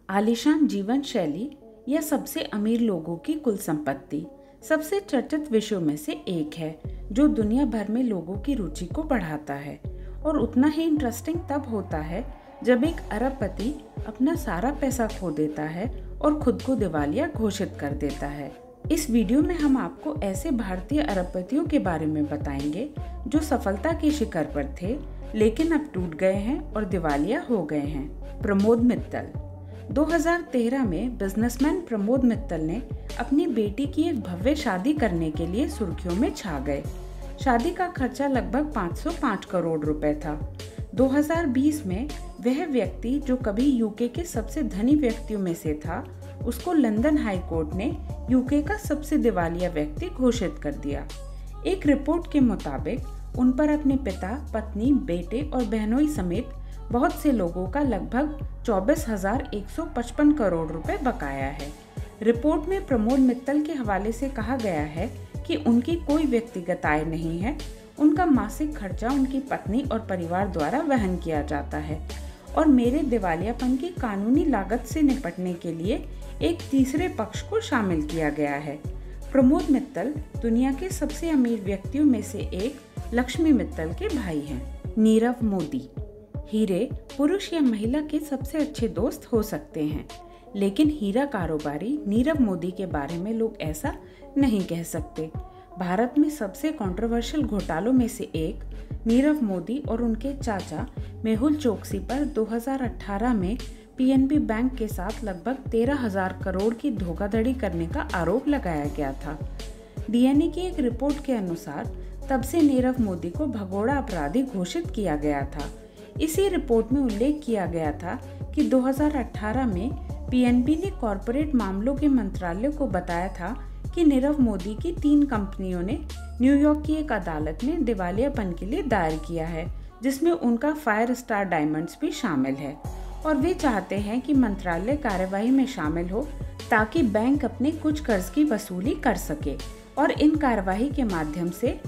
आलीशान जीवन शैली या सबसे अमीर लोगों की कुल संपत्ति सबसे चर्चित विषयों में से एक है जो दुनिया भर में लोगों की रुचि को बढ़ाता है और उतना ही इंटरेस्टिंग तब होता है जब एक अरबपति अपना सारा पैसा खो देता है और खुद को दिवालिया घोषित कर देता है। इस वीडियो में हम आपको ऐसे भारतीय अरबपतियों के बारे में बताएंगे जो सफलता के शिखर पर थे लेकिन अब टूट गए हैं और दिवालिया हो गए हैं। प्रमोद मित्तल। 2013 में बिजनेसमैन प्रमोद मित्तल ने अपनी बेटी की एक भव्य शादी करने के लिए सुर्खियों में छा गए। शादी का खर्चा लगभग 505 करोड़ रुपए था। 2020 में वह व्यक्ति जो कभी यूके के सबसे धनी व्यक्तियों में से था, उसको लंदन हाई कोर्ट ने यूके का सबसे दिवालिया व्यक्ति घोषित कर दिया। एक रिपोर्ट के मुताबिक उन पर अपने पिता, पत्नी, बेटे और बहनोई समेत बहुत से लोगों का लगभग 24,155 करोड़ रुपए बकाया है। रिपोर्ट में प्रमोद मित्तल के हवाले से कहा गया है कि उनकी कोई व्यक्तिगत आय नहीं है, उनका मासिक खर्चा उनकी पत्नी और परिवार द्वारा वहन किया जाता है और मेरे दिवालियापन की कानूनी लागत से निपटने के लिए एक तीसरे पक्ष को शामिल किया गया है। प्रमोद मित्तल दुनिया के सबसे अमीर व्यक्तियों में से एक लक्ष्मी मित्तल के भाई हैं। नीरव मोदी। हीरे पुरुष या महिला के सबसे अच्छे दोस्त हो सकते हैं, लेकिन हीरा कारोबारी नीरव मोदी के बारे में लोग ऐसा नहीं कह सकते। भारत में सबसे कंट्रोवर्शियल घोटालों में से एक नीरव मोदी और उनके चाचा मेहुल चोकसी पर 2018 में पीएनबी बैंक के साथ लगभग 13,000 करोड़ की धोखाधड़ी करने का आरोप लगाया गया था। डीएनए की एक रिपोर्ट के अनुसार तब से नीरव मोदी को भगोड़ा अपराधी घोषित किया गया था। इसी रिपोर्ट में उल्लेख किया गया था कि 2018 में पीएनबी ने कॉरपोरेट मामलों के मंत्रालय को बताया था कि नीरव मोदी की 3 कंपनियों ने न्यूयॉर्क की एक अदालत में दिवालियापन के लिए दायर किया है, जिसमें उनका फायर स्टार डायमंड्स भी शामिल है और वे चाहते हैं कि मंत्रालय कार्यवाही में शामिल हो ताकि बैंक अपने कुछ कर्ज की वसूली कर सके और इन कार्यवाही के माध्यम से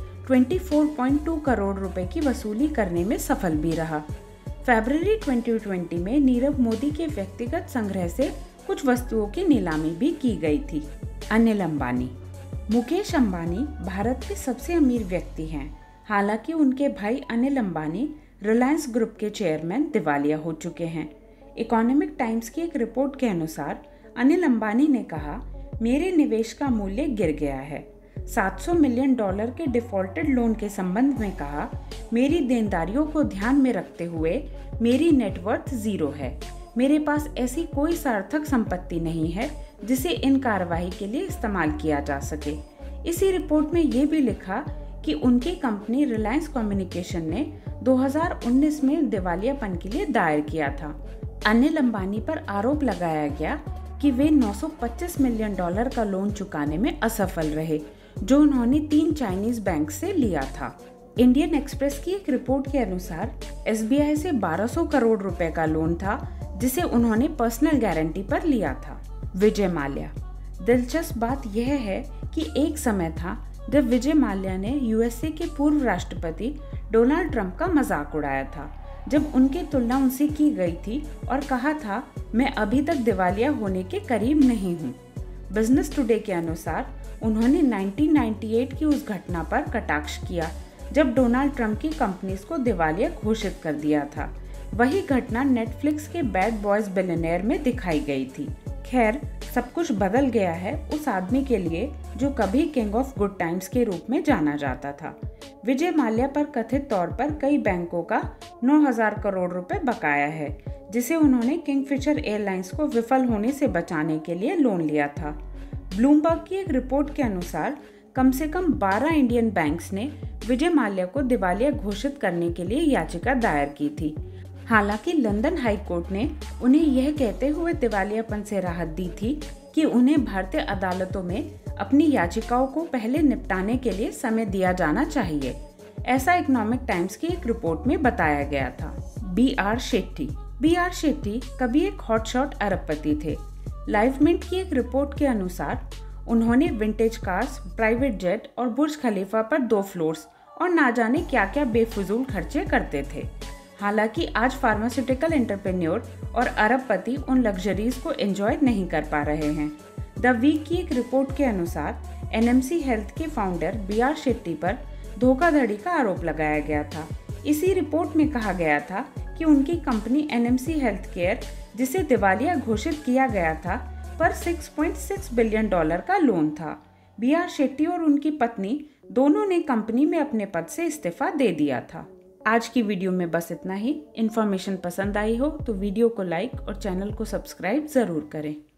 24.2 करोड़ रुपए की वसूली करने में सफल भी रहा। फरवरी 2020 में नीरव मोदी के व्यक्तिगत संग्रह से कुछ वस्तुओं की नीलामी भी की गई थी। अनिल अंबानी। मुकेश अंबानी भारत के सबसे अमीर व्यक्ति हैं। हालांकि उनके भाई अनिल अंबानी रिलायंस ग्रुप के चेयरमैन दिवालिया हो चुके हैं। इकोनॉमिक टाइम्स की एक रिपोर्ट के अनुसार अनिल अंबानी ने कहा, मेरे निवेश का मूल्य गिर गया है। $700 मिलियन के डिफॉल्टेड लोन के संबंध में कहा, मेरी देनदारियों को ध्यान में रखते हुए मेरी नेटवर्थ जीरो है। मेरे पास ऐसी कोई सार्थक संपत्ति नहीं है जिसे इन कार्रवाई के लिए इस्तेमाल किया जा सके। इसी रिपोर्ट में ये भी लिखा कि उनकी कंपनी रिलायंस कम्युनिकेशन ने 2019 में दिवालियापन के लिए दायर किया था। अनिल अंबानी पर आरोप लगाया गया कि वे $925 मिलियन का लोन चुकाने में असफल रहे, जो उन्होंने 3 चाइनीज बैंक से लिया था। इंडियन एक्सप्रेस की एक रिपोर्ट के अनुसार एसबीआई से 1200 करोड़ रुपए का लोन था, जिसे उन्होंने पर्सनल गारंटी पर लिया था। विजय माल्या। दिलचस्प बात यह है कि एक समय था जब विजय माल्या ने यूएसए के पूर्व राष्ट्रपति डोनाल्ड ट्रंप का मजाक उड़ाया था, जब उनकी तुलना उनसे की गई थी और कहा था, मैं अभी तक दिवालिया होने के करीब नहीं हूँ। बिजनेस टुडे के अनुसार उन्होंने 1998 की उस घटना पर कटाक्ष किया जब डोनाल्ड ट्रंप की कंपनीज को दिवालिया घोषित कर दिया था। वही घटना नेटफ्लिक्स के बैड बॉयज बिलियनेयर में दिखाई गई थी। खैर, सब कुछ बदल गया है उस आदमी के लिए जो कभी किंग ऑफ गुड टाइम्स के रूप में जाना जाता था। विजय माल्या पर कथित तौर पर कई बैंकों का 9,000 करोड़ रुपए बकाया है, जिसे उन्होंने किंगफिशर एयरलाइंस को विफल होने से बचाने के लिए लोन लिया था। ब्लूमबर्ग की एक रिपोर्ट के अनुसार कम से कम 12 इंडियन बैंक्स ने विजय माल्या को दिवालिया घोषित करने के लिए याचिका दायर की थी। हालांकि लंदन हाई कोर्ट ने उन्हें यह कहते हुए दिवालियापन से राहत दी थी कि उन्हें भारतीय अदालतों में अपनी याचिकाओं को पहले निपटाने के लिए समय दिया जाना चाहिए। ऐसा इकोनॉमिक टाइम्स की एक रिपोर्ट में बताया गया था। बी.आर. शेट्टी। बी.आर. शेट्टी कभी एक हॉटशॉट अरबपति थे। लाइवमिंट की एक रिपोर्ट के अनुसार उन्होंने विंटेज कार्स, प्राइवेट जेट और बुर्ज खलीफा पर 2 फ्लोर्स और ना जाने क्या क्या बेफिजूल खर्चे करते थे। हालांकि आज फार्मास्यूटिकल एंटरप्रेन्योर और अरबपति उन लग्जरीज को एंजॉय नहीं कर पा रहे हैं। द वीक की एक रिपोर्ट के अनुसार एनएमसी हेल्थ के फाउंडर बी.आर. शेट्टी पर धोखाधड़ी का आरोप लगाया गया था। इसी रिपोर्ट में कहा गया था कि उनकी कंपनी एनएमसी हेल्थ केयर, जिसे दिवालिया घोषित किया गया था, पर $6.6 बिलियन का लोन था। बी.आर. शेट्टी और उनकी पत्नी दोनों ने कंपनी में अपने पद से इस्तीफा दे दिया था। आज की वीडियो में बस इतना ही। इन्फॉर्मेशन पसंद आई हो तो वीडियो को लाइक और चैनल को सब्सक्राइब ज़रूर करें।